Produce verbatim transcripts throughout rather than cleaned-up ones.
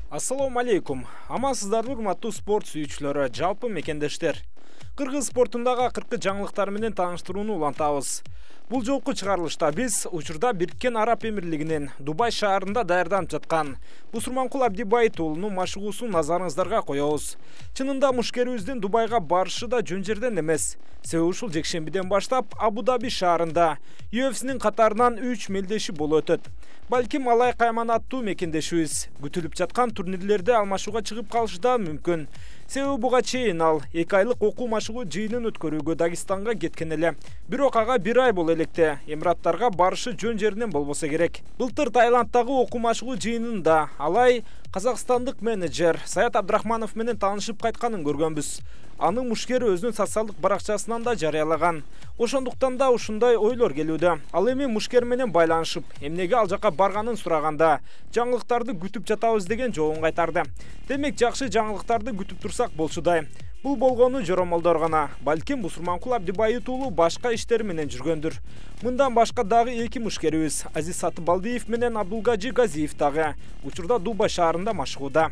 Ассаламу алейкум. Амансыздарбы, урматтуу спорт сүйүүчүлөрү, жалпы мекендештер. Кыргыз спортундагы акыркы жаңылыктар менен тааныштырууну улантабыз. Бул жолку чыгарылышта биз учурда Бириккен Араб Эмирлигинин Дубай шаарында даярданып жаткан БУСУРМАНКУЛ АБДИБАИТ уулунун машыгуусун назарыңыздарга коебуз. Чынында мушкерибиздин Дубайга барышы да жөн жерден эмес. Себеби ушул жекшембиден баштап Абу-Даби шаарында ю эф цнин катарынан үч мелдеши болуп өтөт. Балким алай кайман аттуу мекендешибиз күтүлүп жаткан турнирлерде алмашууга чыгып калышы да мүмкүн. Себеби буга чейин ал эки айлык окуу машыгуу жыйынын өткөрүүгө Дагестанга кеткен эле. Бирок ага бир ай боло электе Эмираттарга барышы жөн жеринен болбосо керек. Былтыр Таиланддагы окуу машыгуу жыйынында алай казакстандык менеджер Саят Абдрахманов менен таанышып кайтканын көргөнбүз. Анын мушкери өзүнүн социалдык баракчасынан да жарыялаган. Ошондуктан да ушундай ойлор келүүдө. Ал эми мушкер менен байланышып, эмнеге ал жака барганын сураганда, жаңылыктарды күтүп жатабыз деген жообун кайтарды. Демек, жакшы жаңылыктарды күтүп турсак болчудай. Бул болгону жоромолдор гана. Балким БУСУРМАНКУЛ АБДИБАИТ уулу башка иштер менен жүргөндүр. Мындан башка дагы эки мушкерибиз Азиз Сатыбалдиев менен Абдулгажи Газиев дагы учурда Дубай шаарында машыгууда.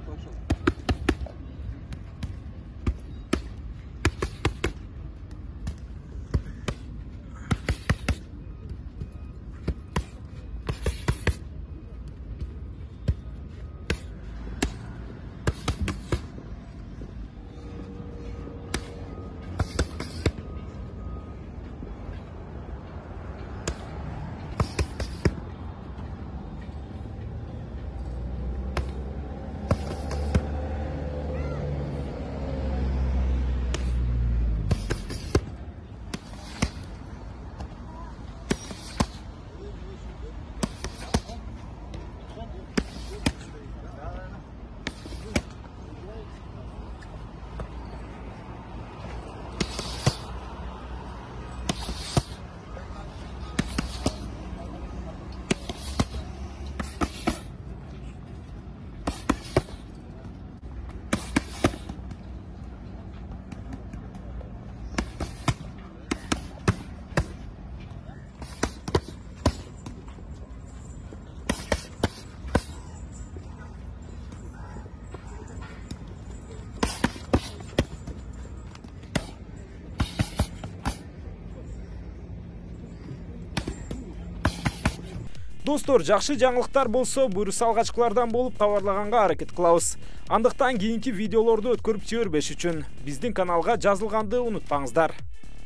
Достор, жакшы жаңылыктар болсо, буйруса алгачкылардан болуп кабарлаганга аракет кылабыз. Андыктан кийинки видеолорду өткөрүп жибербеш үчүн биздин каналга жазылганды унутпаңыздар.